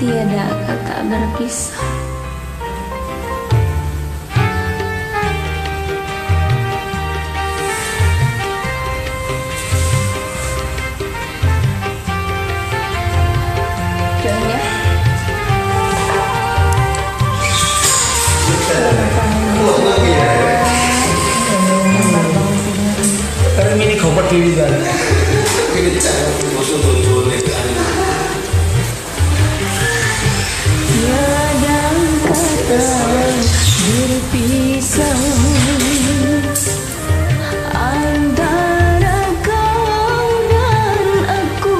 Tiada kata berpisah. Ini kompak kiri kan? Tiada kata berpisah antara kau dan aku.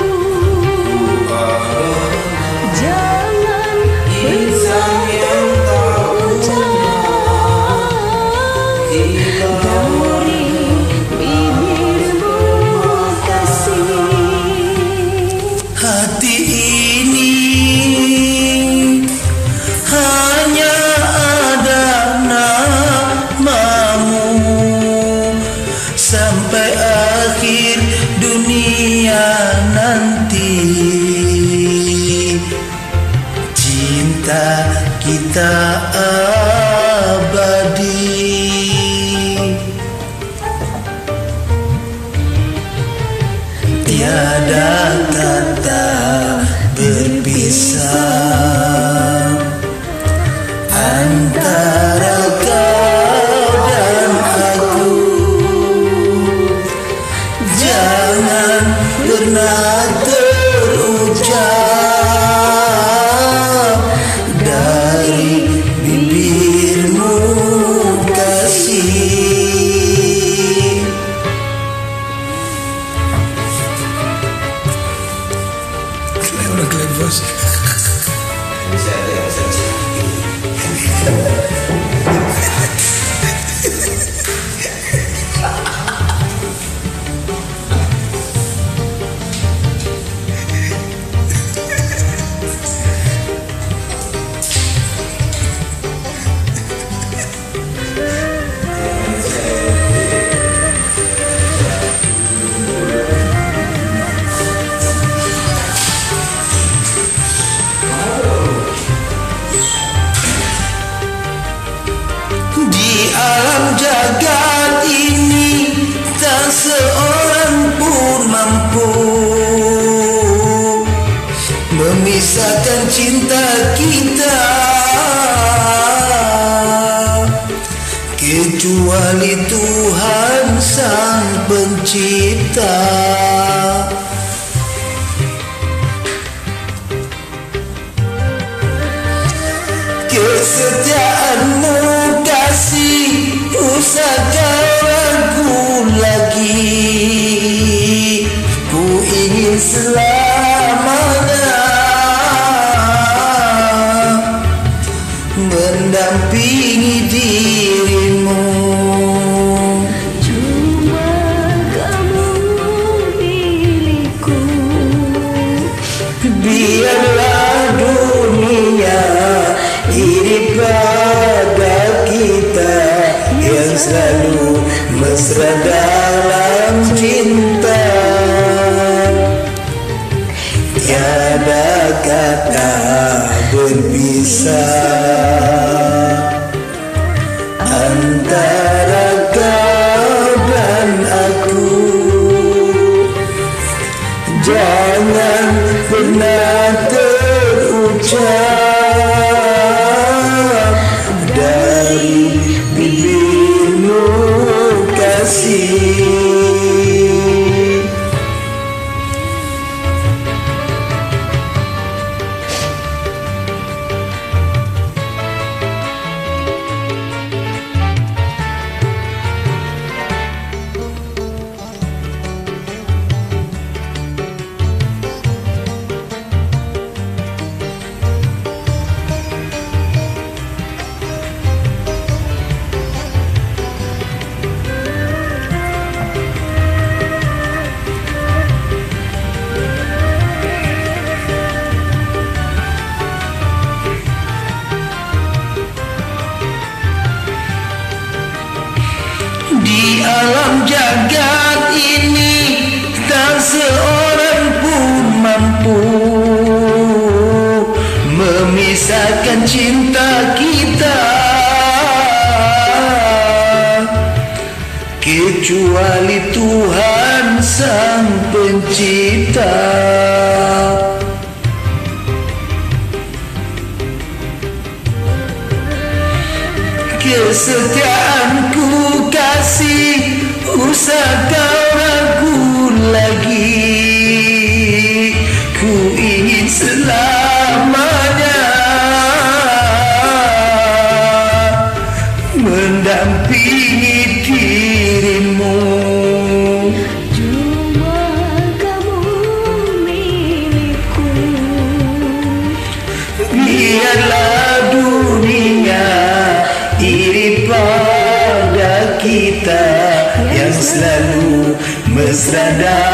Jangan pernah terucap dari bibirmu kasih. Hati ini hanya ada namamu sampai akhir dunia nanti. Cinta kita abadi. Tiada kata berpisah antara kau dan aku. Jangan pernah terucap dari bibirmu kasih. Udah kalian bos. Di alam jagat ini tak seorang pun mampu memisahkan cinta kita kecuali Tuhan Sang Pencipta. Kesetiaanmu kasih usah kau ragu lagi. Ku ingin selamanya mendampingi dirimu. Cuma kamu milikku. Biarlah dunia iri pada kita yang selalu mesra dalam cinta. Tiada kata berpisah antara kau dan aku. Jangan pernah terucap dari bibirmu kasih. Di alam jagat ini tak seorang pun mampu kisahkan cinta kita, kecuali Tuhan Sang Pencipta. Kesetiaanku kasih, usah kau ragu lagi. Ku ingin selamanya mendampingi dirimu. Cuma kamu milikku. Biarlah dunia iri pada kita yang selalu mesra